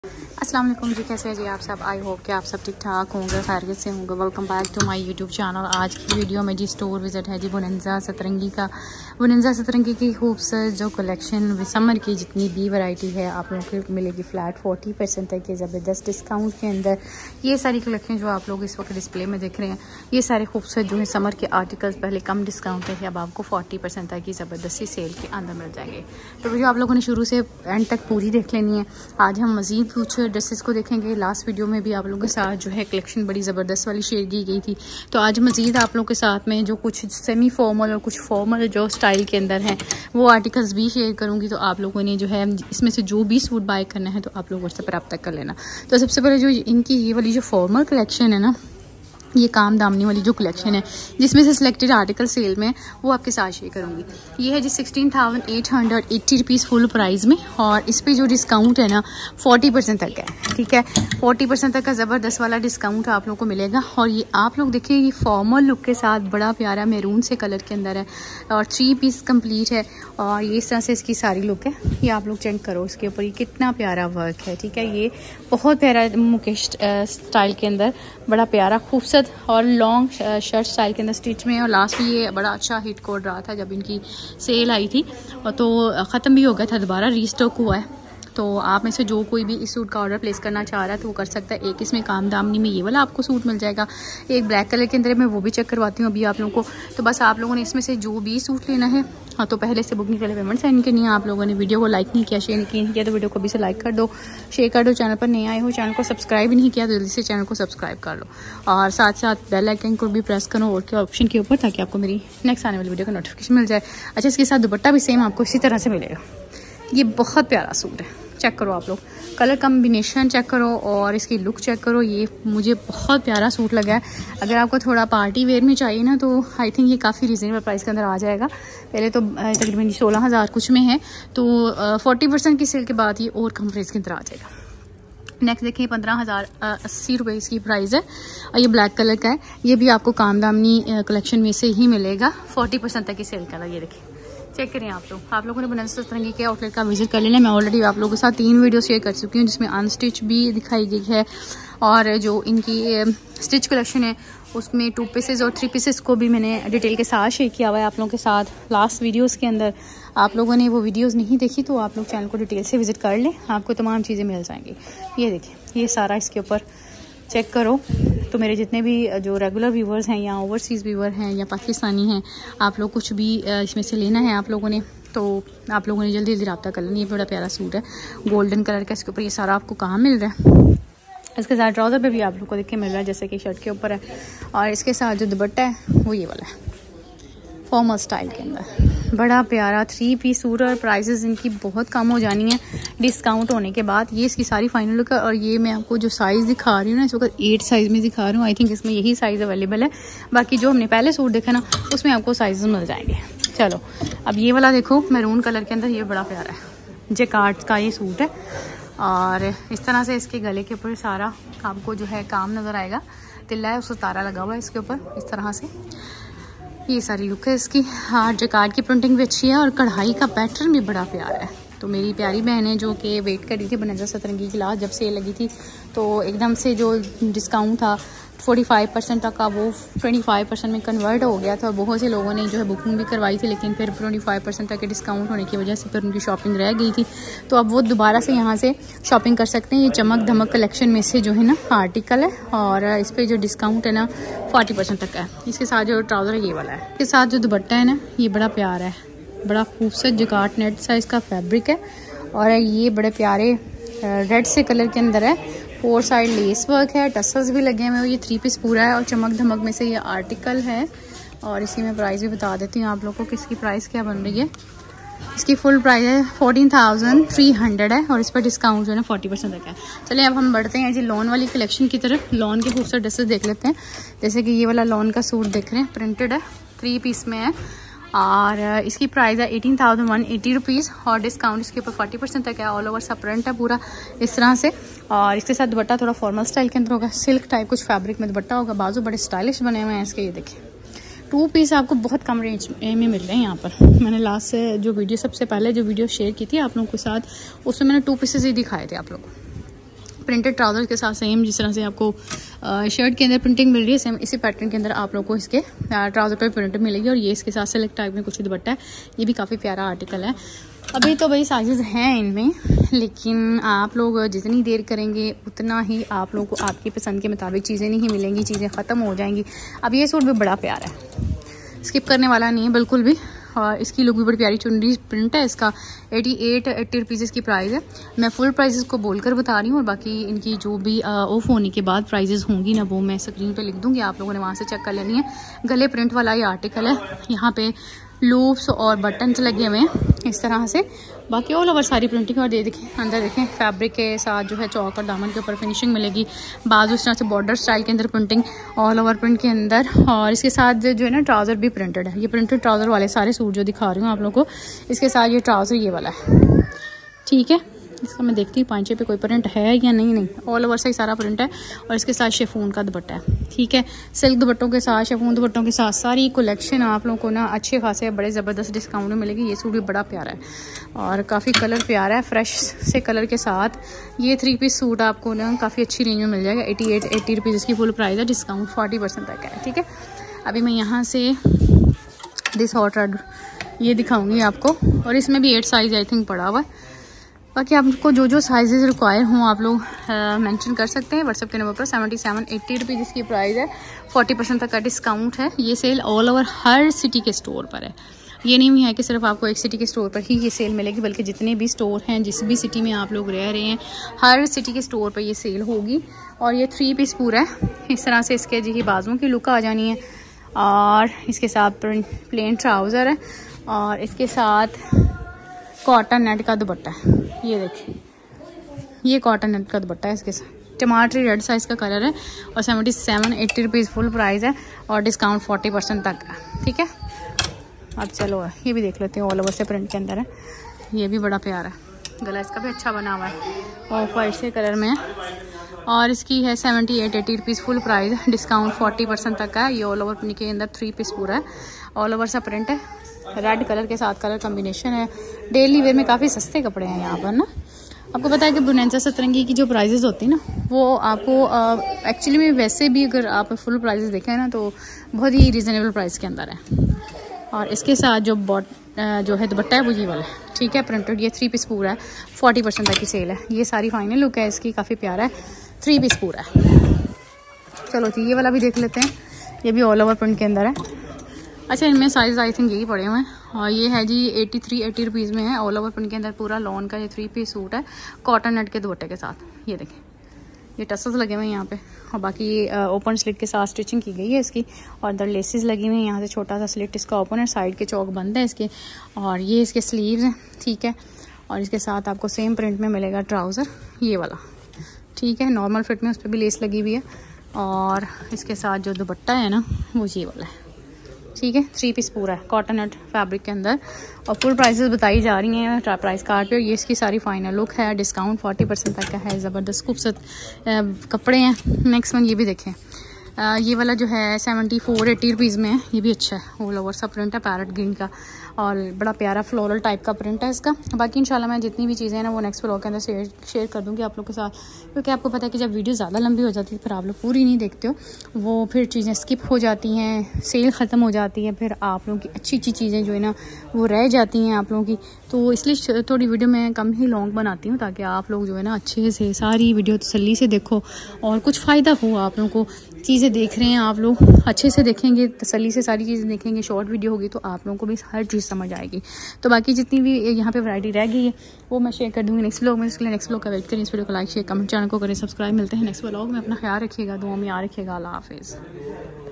अस्सलाम वालेकुम जी, कैसे हैं जी आप सब। आई होप कि आप सब ठीक ठाक होंगे, खैरियत से होंगे। Welcome back to my YouTube channel. आज की वीडियो में जी स्टोर विज़िट है जी बोनंजा सतरंगी का। बोनंजा सतरंगी की खूबसूरत जो कलेक्शन समर की जितनी भी वैरायटी है आप लोगों को मिलेगी फ्लैट 40% तक के ज़बरदस्त डिस्काउंट के अंदर। ये सारी कलेक्शन जो आप लोग इस वक्त डिस्प्ले में देख रहे हैं, ये सारे खूबसूरत जो है समर के आर्टिकल्स पहले कम डिस्काउंट है, अब आपको 40% तक की ज़बरदस्ती सेल के अंदर मिल जाएंगे। तो वीडियो आप लोगों ने शुरू से एंड तक पूरी देख लेनी है। आज हम मज़ीद कुछ ड्रेसेस को देखेंगे। लास्ट वीडियो में भी आप लोगों के साथ जो है कलेक्शन बड़ी ज़बरदस्त वाली शेयर की गई थी, तो आज मज़ीद आप लोगों के साथ में जो कुछ सेमी फॉर्मल और कुछ फॉर्मल जो स्टाइल के अंदर हैं वो आर्टिकल्स भी शेयर करूंगी। तो आप लोगों ने जो है इसमें से जो भी सूट बाय करना है तो आप लोग व्हाट्सएप पर रब्ता कर लेना। तो सबसे पहले जो इनकी ये वाली जो फॉर्मल कलेक्शन है ना, ये काम दामनी वाली जो कलेक्शन है जिसमें से सिलेक्टेड आर्टिकल सेल में वो आपके साथ शेयर करूंगी। ये है जी 16,880 रुपीज़ फुल प्राइस में, और इस पे जो डिस्काउंट है ना 40% तक है। ठीक है, 40% तक का ज़बरदस्त वाला डिस्काउंट आप लोगों को मिलेगा। और ये आप लोग देखिए, ये फॉर्मल लुक के साथ बड़ा प्यारा मैरून से कलर के अंदर है और 3 पीस कंप्लीट है, और ये इस तरह से इसकी सारी लुक है। ये आप लोग चेक करो इसके ऊपर, ये कितना प्यारा वर्क है। ठीक है, ये बहुत प्यारा मुकेश स्टाइल के अंदर बड़ा प्यारा खूबसूरत और लॉन्ग शर्ट स्टाइल के अंदर स्टिच में है। और लास्ट में ये बड़ा अच्छा हिट कोड रहा था जब इनकी सेल आई थी, और तो ख़त्म भी हो गया था, दोबारा रीस्टॉक हुआ है। तो आप में से जो कोई भी इस सूट का ऑर्डर प्लेस करना चाह रहा है तो वो कर सकता है। एक इसमें काम दामनी में ये वाला आपको सूट मिल जाएगा, एक ब्लैक कलर के अंदर मैं वो भी चेक करवाती हूँ अभी आप लोगों को। तो बस आप लोगों ने इसमें से जो भी सूट लेना है, हाँ, तो पहले से बुकिंग के लिए पेमेंट सेंड करनी है। आप लोगों ने वीडियो को लाइक नहीं किया, शेयर नहीं किया तो वीडियो को अभी से लाइक कर दो, शेयर कर दो। चैनल पर नए आए हो, चैनल को सब्सक्राइब नहीं किया तो जल्दी से चैनल को सब्सक्राइब कर लो, और साथ साथ बेल आइकन को भी प्रेस करो और के ऑप्शन के ऊपर, ताकि आपको मेरी नेक्स्ट आने वाली वीडियो का नोटिफिकेशन मिल जाए। अच्छा, इसके साथ दुपट्टा भी सेम आपको इसी तरह से मिलेगा। ये बहुत प्यारा सूट है, चेक करो आप लोग, कलर कम्बिनेशन चेक करो और इसकी लुक चेक करो। ये मुझे बहुत प्यारा सूट लगा है। अगर आपको थोड़ा पार्टी वेयर में चाहिए ना, तो आई थिंक ये काफ़ी रीज़नेबल प्राइस के अंदर आ जाएगा। पहले तो तकरीबन 16,000 कुछ में है, तो 40% की सेल के बाद ये और कम प्राइस के अंदर आ जाएगा। नेक्स्ट देखिए 15,080 रुपये इसकी प्राइस है, और ये ब्लैक कलर का है। ये भी आपको काम दामनी कलेक्शन में से ही मिलेगा, 40% तक की सेल का। ये देखिए, चेक करें आप लोगों ने बोनंजा सतरंगी के आउटलेट का विजिट कर लेना। मैं ऑलरेडी आप लोगों के साथ 3 वीडियो शेयर कर चुकी हूँ, जिसमें अनस्टिच भी दिखाई गई है, और जो इनकी स्टिच कलेक्शन है उसमें 2 पीसेस और 3 पीसेस को भी मैंने डिटेल के साथ शेयर किया हुआ है आप लोगों के साथ लास्ट वीडियोस के अंदर। आप लोगों ने वो वीडियोस नहीं देखी तो आप लोग चैनल को डिटेल से विजिट कर लें, आपको तमाम चीज़ें मिल जाएंगी। ये देखिए, ये सारा इसके ऊपर चेक करो। तो मेरे जितने भी जो रेगुलर व्यूवर्स हैं या ओवरसीज़ व्यूवर हैं या पाकिस्तानी हैं, आप लोग कुछ भी इसमें से लेना है आप लोगों ने, तो आप लोगों ने जल्दी जल्दी रब्ता कर लेना। ये बड़ा प्यारा सूट है, गोल्डन कलर का, इसके ऊपर ये सारा आपको कहाँ मिल रहा है। इसके साथ ट्राउज़र पे भी आप लोग को देख के मिल रहा है, जैसे कि शर्ट के ऊपर है। और इसके साथ जो दुपट्टा है वो ये वाला है, फॉर्मल स्टाइल के अंदर बड़ा प्यारा 3 पीस सूट। और प्राइसेस इनकी बहुत कम हो जानी है डिस्काउंट होने के बाद। ये इसकी सारी फाइनल लुक है, और ये मैं आपको जो साइज़ दिखा रही हूँ ना, इस वक्त 8 साइज़ में दिखा रही हूँ। आई थिंक इसमें यही साइज़ अवेलेबल है, बाकी जो हमने पहले सूट देखा ना उसमें आपको साइज़ मिल जाएंगे। चलो, अब ये वाला देखो मैरून कलर के अंदर, ये बड़ा प्यारा है, जैकार्ड का ये सूट है। और इस तरह से इसके गले के ऊपर सारा आपको जो है काम नज़र आएगा, तिल्ला है उसको तारा लगा हुआ है इसके ऊपर इस तरह से। ये सारी लुक है इसकी। हाँ, जैकार्ड की प्रिंटिंग भी अच्छी है और कढ़ाई का पैटर्न भी बड़ा प्यारा है। तो मेरी प्यारी बहनें जो कि वेट कर रही थी बोनंजा सतरंगी की लास्ट जब सेल लगी थी, तो एकदम से जो डिस्काउंट था 45% तक का, वो 25% में कन्वर्ट हो गया था। बहुत से लोगों ने जो है बुकिंग भी करवाई थी, लेकिन फिर 25% तक के डिस्काउंट होने की वजह से फिर उनकी शॉपिंग रह गई थी। तो अब वो दोबारा से यहाँ से शॉपिंग कर सकते हैं। ये चमक धमक कलेक्शन में से जो है ना आर्टिकल है, और इस पर जो डिस्काउंट है ना 40% तक का है। इसके साथ जो ट्राउज़र है ये वाला है। इसके साथ जो दुपट्टा है ना, ये बड़ा प्यारा है, बड़ा खूबसूरत जैकार्ड नेट साइज़ का फैब्रिक है, और ये बड़े प्यारे रेड से कलर के अंदर है। 4 साइड लेस वर्क है, टसल्स भी लगे हुए हैं। ये 3 पीस पूरा है, और चमक धमक में से ये आर्टिकल है। और इसकी मैं प्राइस भी बता देती हूँ आप लोगों को, किसकी प्राइस क्या बन रही है। इसकी फुल प्राइस है 14,300 है, और इस पर डिस्काउंट जो है ना 40% तक है। चलिए अब हम बढ़ते हैं जी लॉन वाली कलेक्शन की तरफ। लॉन के खूबसूरत ड्रेसेस देख लेते हैं। जैसे कि ये वाला लॉन का सूट देख रहे हैं, प्रिंटेड है, 3 पीस में है, और इसकी प्राइस है 18,180 रुपीज़, और डिस्काउंट इसके ऊपर 40% तक है। ऑल ओवर सा प्रिंट है पूरा इस तरह से, और इसके साथ दुपट्टा थोड़ा फॉर्मल स्टाइल के अंदर होगा, सिल्क टाइप कुछ फैब्रिक में दुपट्टा होगा। बाजू बड़े स्टाइलिश बने हुए हैं इसके। ये देखिए 2 पीस आपको बहुत कम रेंज में मिल रहे हैं यहाँ पर। मैंने लास्ट से जो वीडियो सबसे पहले जो वीडियो शेयर की थी आप लोगों के साथ, उसमें मैंने 2 पीसेस ही दिखाए थे आप लोगों को। प्रिंटेड ट्राउजर के साथ सेम जिस तरह से आपको शर्ट के अंदर प्रिंटिंग मिल रही है, सेम इसी पैटर्न के अंदर आप लोगों को इसके ट्राउजर पर प्रिंट मिलेगी। और ये इसके साथ सेलेक्ट टाइप में कुछ दुपट्टा है, ये भी काफ़ी प्यारा आर्टिकल है। अभी तो भाई साइजेस हैं इनमें, लेकिन आप लोग जितनी देर करेंगे उतना ही आप लोगों को आपकी पसंद के मुताबिक चीज़ें नहीं मिलेंगी, चीज़ें ख़त्म हो जाएंगी। अब ये सूट भी बड़ा प्यारा है, स्किप करने वाला नहीं है बिल्कुल भी। और इसकी लुक भी बड़ी प्यारी चुनरी प्रिंट है। इसका 80 रुपीज़ की प्राइस है। मैं फुल प्राइजेस को बोलकर बता रही हूँ, और बाकी इनकी जो भी ऑफ होने के बाद प्राइजेस होंगी ना, वो मैं स्क्रीन पे लिख दूँगी, आप लोगों ने वहाँ से चेक कर लेनी है। गले प्रिंट वाला ये आर्टिकल है, यहाँ पे लूप्स और बटन्स लगे हुए हैं इस तरह से। बाकी ऑल ओवर सारी प्रिंटिंग। और ये देखें अंदर देखें फैब्रिक के साथ जो है चौक और दामन के ऊपर फिनिशिंग मिलेगी, बाजू इस तरह से बॉर्डर स्टाइल के अंदर प्रिंटिंग ऑल ओवर प्रिंट के अंदर। और इसके साथ जो है ना ट्राउज़र भी प्रिंटेड है। ये प्रिंटेड ट्राउज़र वाले सारे सूट जो दिखा रही हूँ आप लोगों को, इसके साथ ये ट्राउज़र ये वाला है, ठीक है। इसका मैं देखती हूँ पांचे पे कोई प्रिंट है या नहीं ऑल ओवर से ही सारा प्रिंट है। और इसके साथ शिफॉन का दुपट्टा है, ठीक है। सिल्क दुपट्टों के साथ, शिफॉन दुपट्टों के साथ सारी कलेक्शन आप लोगों को ना अच्छे खासे बड़े ज़बरदस्त डिस्काउंट में मिलेगी। ये सूट भी बड़ा प्यारा है और काफ़ी कलर प्यारा है, फ्रेश से कलर के साथ। ये 3 पीस सूट आपको ना काफ़ी अच्छी रेंज में मिल जाएगा। 80 रुपीज़ की फुल प्राइस है, डिस्काउंट 40% तक है, ठीक है। अभी मैं यहाँ से दिस हॉट रेड ये दिखाऊंगी आपको, और इसमें भी 8 साइज़ आई थिंक पड़ा हुआ है। बाकी आपको जो साइजेस रिक्वायर हों आप लोग मेंशन कर सकते हैं व्हाट्सएप के नंबर पर। 80 रुपीज़ इसकी प्राइस है, 40% तक का डिस्काउंट है। ये सेल ऑल ओवर हर सिटी के स्टोर पर है। ये नहीं है कि सिर्फ आपको एक सिटी के स्टोर पर ही ये सेल मिलेगी, बल्कि जितने भी स्टोर हैं, जिस भी सिटी में आप लोग रह रहे हैं, हर सिटी के स्टोर पर ये सेल होगी। और ये 3 पीस पूरा है, इस तरह से इसके जी बाजुओं की लुक आ जानी है। और इसके साथ प्लेन ट्राउज़र है, और इसके साथ कॉटन नेट का दुपट्टा है। ये देखिए, ये कॉटन नेट का दुपट्टा है, इसके साथ टमाटरी रेड साइज़ का कलर है। और 80 रुपीज़ फुल प्राइस है, और डिस्काउंट 40% तक है, ठीक है। अब चलो ये भी देख लेते हैं, ऑल ओवर से प्रिंट के अंदर है। ये भी बड़ा प्यारा है, गला इसका भी अच्छा बना हुआ है, ऑफ वाइट से कलर में है। और इसकी है 80 रुपीज़ फुल प्राइस, डिस्काउंट 40% तक का है। ये ऑल ओवर प्रिंट के अंदर 3 पीस पूरा है, ऑल ओवर सा प्रिंट है, रेड कलर के साथ कलर कॉम्बिनेशन है। डेली वेयर में काफ़ी सस्ते कपड़े हैं यहाँ पर ना। आपको पता है कि बुनेंजा सतरंगी की जो प्राइजेस होती है ना, वो आपको एक्चुअली में वैसे भी अगर आप फुल प्राइजेस देखें ना, तो बहुत ही रीज़नेबल प्राइस के अंदर है। और इसके साथ जो है दुपट्टा है वो ये वाला है, ठीक है, प्रिंटेड। ये 3 पीस पूरा है, 40% तक की सेल है। ये सारी फाइनल लुक है इसकी, काफ़ी प्यारा है, 3 पीस पूरा है। चलो जी ये वाला भी देख लेते हैं, ये भी ऑल ओवर प्रिंट के अंदर है। अच्छा, इनमें साइज़ आई थिंक यही पड़े हुए हैं। और ये है जी 80 रुपीज़ में है, ऑल ओवर प्रिंट के अंदर पूरा लॉन का ये 3 पीस सूट है, कॉटन नेट के दुपट्टे के साथ। ये देखें, ये टसल्स लगे हुए हैं यहाँ पे, और बाकी ये ओपन स्लिट के साथ स्टिचिंग की गई है इसकी। और अंदर लेसेस लगी हुई हैं, यहाँ से छोटा सा स्लिट इसका ओपन है, साइड के चौक बंद है इसके। और ये इसके स्लीव्स हैं, ठीक है। और इसके साथ आपको सेम प्रिंट में मिलेगा ट्राउज़र ये वाला, ठीक है, नॉर्मल फिट में, उस पर भी लेस लगी हुई है। और इसके साथ जो दुपट्टा है ना वो ये वाला है, ठीक है, 3 पीस पूरा है, कॉटन नेट फैब्रिक के अंदर। और फुल प्राइसेस बताई जा रही हैं प्राइस कार्ड पे। ये इसकी सारी फाइनल लुक है, डिस्काउंट 40% तक का है, ज़बरदस्त खूबसूरत कपड़े हैं। नेक्स्ट वन ये भी देखें, ये वाला जो है 80 रुपीज़ में है, ये भी अच्छा है, ऑल ओवर सा प्रिंट है पैरेट ग्रीन का, और बड़ा प्यारा फ्लोरल टाइप का प्रिंट है इसका। बाकी इंशाल्लाह मैं जितनी भी चीज़ें हैं ना वो नेक्स्ट व्लॉग के अंदर शेयर कर दूँगी आप लोग के साथ, क्योंकि आपको पता है कि जब वीडियो ज़्यादा लंबी हो जाती है फिर आप लोग पूरी नहीं देखते हो, वो फिर चीज़ें स्किप हो जाती हैं, सेल ख़त्म हो जाती है, फिर आप लोगों की अच्छी चीज़ें जो है ना वो रह जाती हैं आप लोगों की। तो इसलिए थोड़ी वीडियो मैं कम ही लॉन्ग बनाती हूँ, ताकि आप लोग जो है ना अच्छे से सारी वीडियो तसल्ली से देखो और कुछ फ़ायदा हो आप लोगों को। चीज़ें देख रहे हैं आप लोग, अच्छे से देखेंगे, तसल्ली से सारी चीज़ें देखेंगे, शॉर्ट वीडियो होगी तो आप लोगों को भी हर चीज़ समझ आएगी। तो बाकी जितनी भी यहाँ पे वैरायटी रह गई है वो मैं शेयर कर दूँगी नेक्स्ट व्लॉग में। इसके लिए नेक्स्ट व्लॉग का वेट करें, इस वीडियो को लाइक शेयर कमेंट, चैनल को करें सब्सक्राइब। मिलते हैं नेक्स्ट व्लॉग में, अपना ख्याल रखिएगा, दुआ में याद रखिएगा। अल्लाह हाफिज़।